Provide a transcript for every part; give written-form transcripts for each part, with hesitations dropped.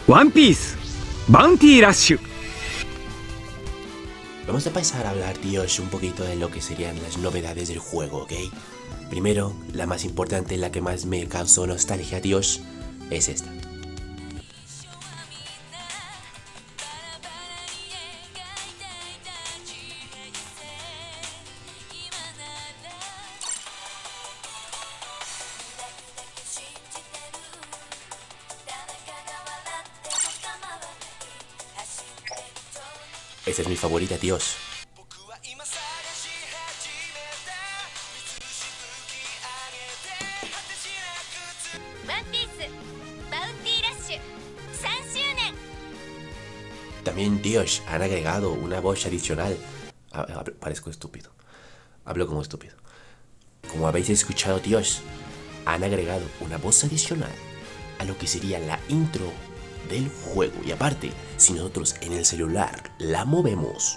One Piece Bounty Rush. Vamos a pasar a hablar, tíos, un poquito de lo que serían las novedades del juego, ¿ok? Primero, la más importante, la que más me causó nostalgia, tíos, es esta. Esta es mi favorita, tíos. También, tíos, han agregado una voz adicional. Parezco estúpido. Hablo como estúpido. Como habéis escuchado, tíos, han agregado una voz adicional a lo que sería la intro del juego. Y aparte, si nosotros en el celular la movemos,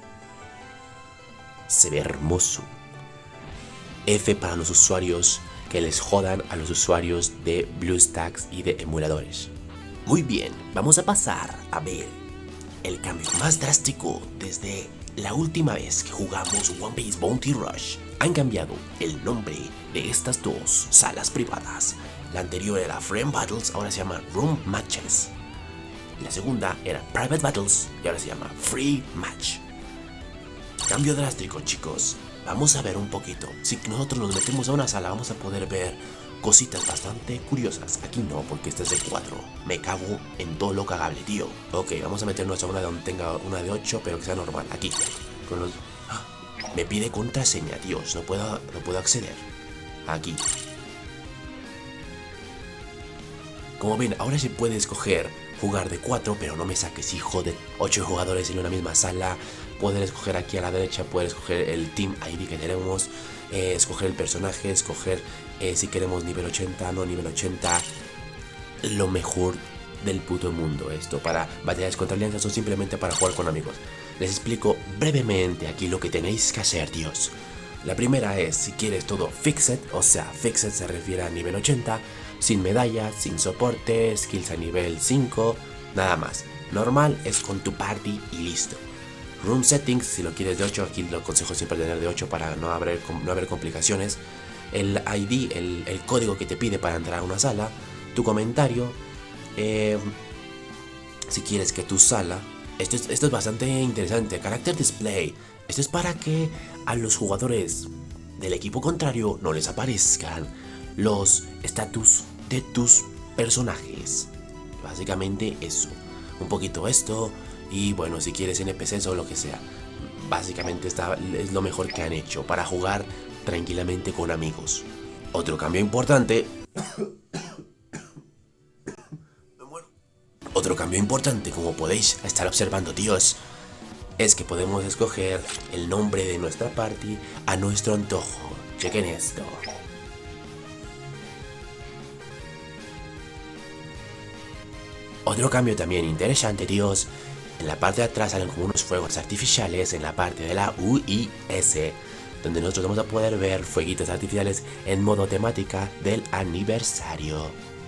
se ve hermoso. F para los usuarios que les jodan a los usuarios de BlueStacks y de emuladores. Muy bien, vamos a pasar a ver el cambio más drástico desde la última vez que jugamos One Piece Bounty Rush. Han cambiado el nombre de estas dos salas privadas. La anterior era Friend Battles, ahora se llama Room Matches. La segunda era Private Battles y ahora se llama Free Match. Cambio drástico, chicos. Vamos a ver un poquito. Si nosotros nos metemos a una sala vamos a poder ver cositas bastante curiosas. Aquí no, porque esta es de 4. Me cago en todo lo cagable, tío. Ok, vamos a meternos a una donde tenga una de 8, pero que sea normal. Aquí. Con los... Me pide contraseña, tíos. No puedo acceder. Aquí. Como ven, ahora se puede escoger jugar de 4, pero no me saques, hijo de 8 jugadores en una misma sala. Poder escoger aquí a la derecha, poder escoger el Team ID que tenemos, escoger el personaje, escoger si queremos nivel 80, no nivel 80. Lo mejor del puto mundo esto, para batallas contra alianzas o simplemente para jugar con amigos. Les explico brevemente aquí lo que tenéis que hacer, tíos. La primera es, si quieres todo Fixed, o sea, Fixed se refiere a nivel 80, sin medallas, sin soporte, skills a nivel 5, nada más. Normal es con tu party y listo. Room Settings, si lo quieres de 8, aquí lo aconsejo siempre tener de 8 para no haber complicaciones. El ID, el código que te pide para entrar a una sala. Tu comentario. Si quieres que tu sala... Esto es bastante interesante. Character Display. Esto es para que a los jugadores del equipo contrario no les aparezcan los estatus de tus personajes. Básicamente eso. Un poquito esto. Y bueno, si quieres NPCs o lo que sea. Básicamente es lo mejor que han hecho para jugar tranquilamente con amigos. Otro cambio importante... Otro cambio importante, como podéis estar observando, tíos, es que podemos escoger el nombre de nuestra party a nuestro antojo. Chequen esto. Otro cambio también interesante, tíos. En la parte de atrás salen como unos fuegos artificiales en la parte de la UIS, donde nosotros vamos a poder ver fueguitos artificiales en modo temática del aniversario.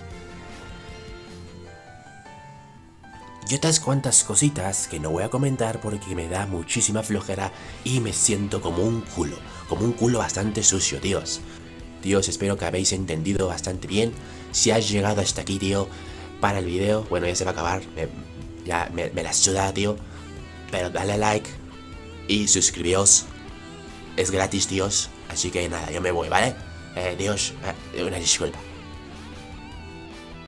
Y otras cuantas cositas que no voy a comentar porque me da muchísima flojera y me siento como un culo bastante sucio, tíos. Tíos, espero que habéis entendido bastante bien. Si has llegado hasta aquí, tío, para el video, bueno, ya se va a acabar, ya me la suda, tío, pero dale like y suscribíos, es gratis, tíos, así que nada, yo me voy, ¿vale? Dios, una disculpa.